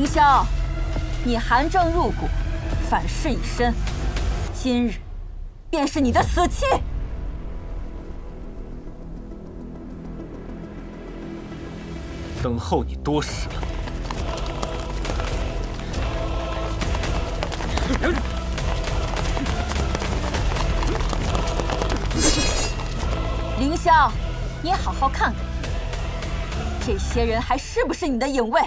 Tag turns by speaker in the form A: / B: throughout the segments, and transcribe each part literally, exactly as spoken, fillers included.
A: 霄，你寒正入骨，反噬已深，今日便是你的死期。
B: 等候你多时了。
A: 凌霄，你好好看看，这些人还是不是你的影卫？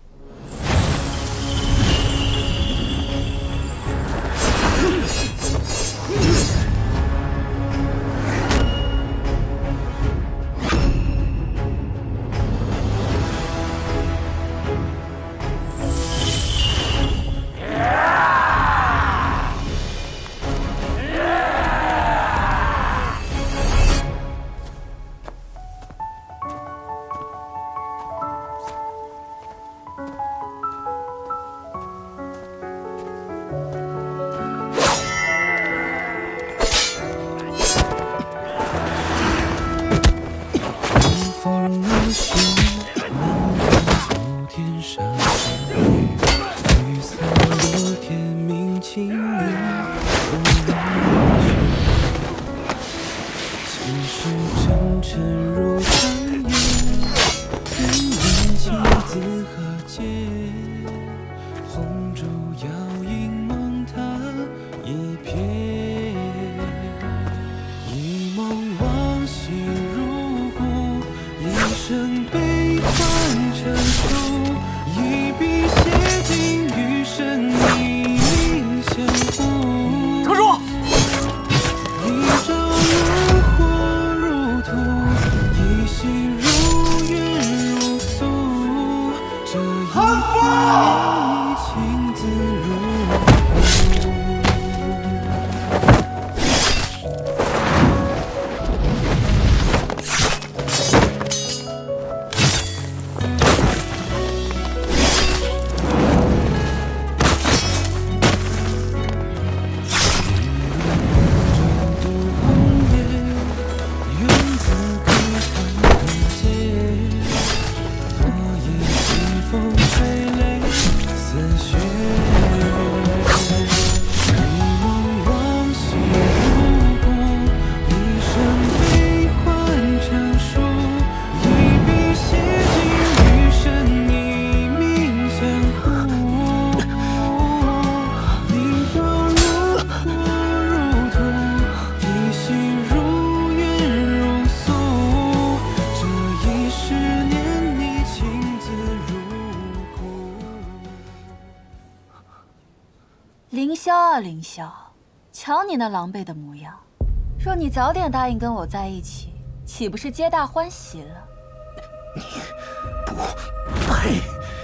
A: 凌霄啊，凌霄，瞧你那狼狈的模样，若你早点答应跟我在一起，岂不是皆大欢喜了？
B: 你不配！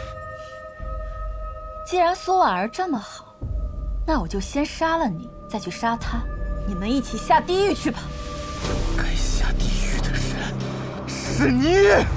A: 既然苏婉儿这么好，那我就先杀了你，再去杀她，你们一起下地狱去吧！
B: 该下地狱的人是你！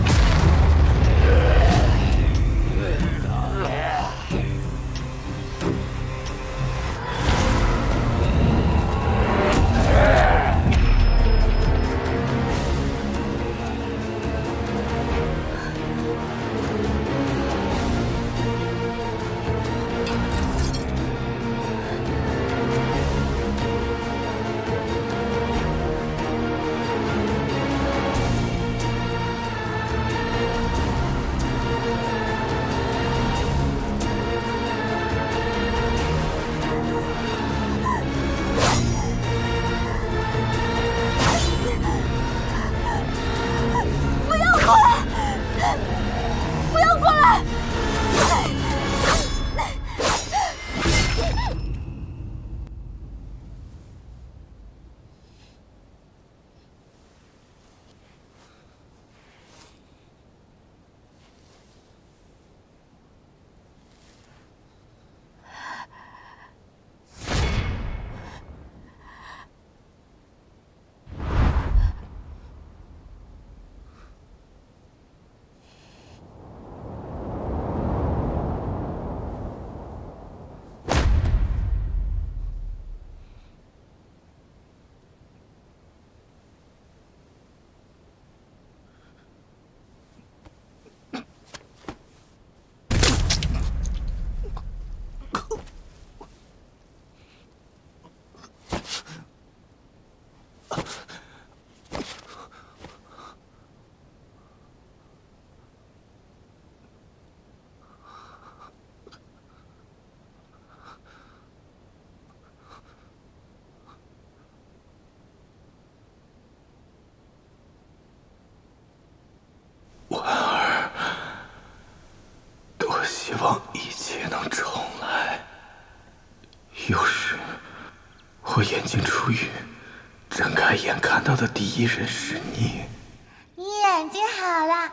B: 能重来，有时我眼睛出晕，睁开眼看到的第一人是你。
C: 你眼睛好了。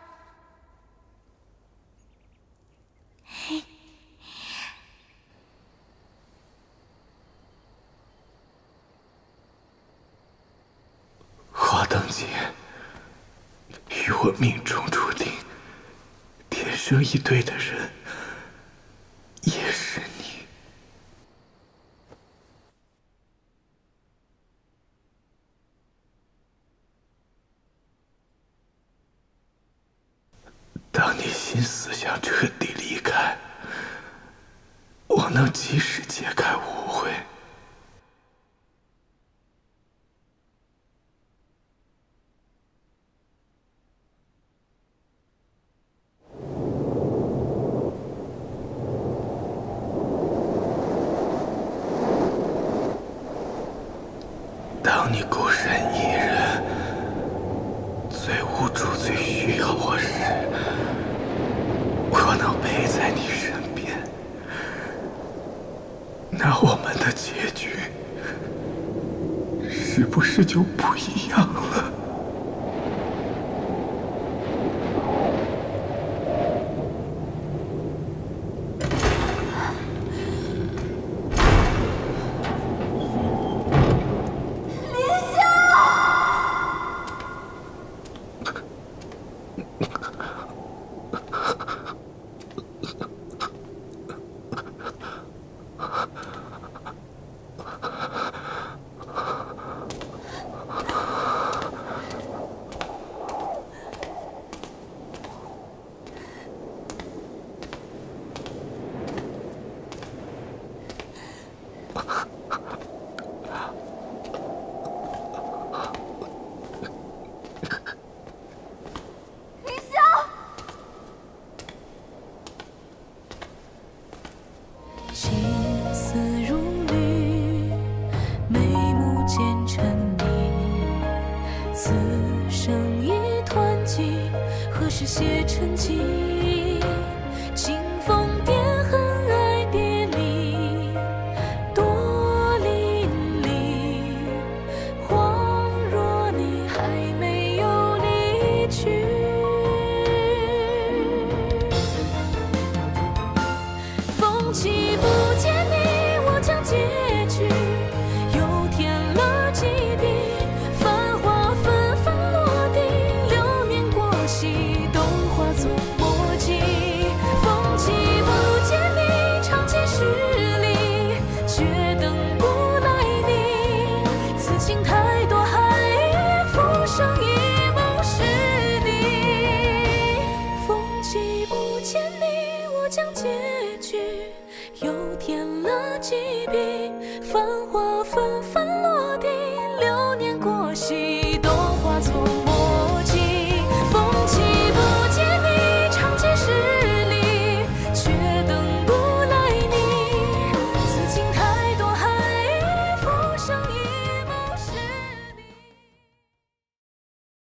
B: 华灯姐，与我命中注定，天生一对的人，也是你。当你心思想彻底离开，我能及时解开误会。当你孤身一人，最无助、最需要我时，我能陪在你身边。那我们的结局，是不是就不一样了？
D: 青丝如缕，眉目间沉溺，此生已团集，何时写成集？清风点恨爱别离，多淋漓，恍若你还没有离去。风起不见你，我将结局又添了几笔，繁华纷纷落地，流年过隙，都化作墨迹。风起不见你，长期十里，却等不来你。此情太多，海也浮生一梦是你。风起不见你，我将结局又添了几笔。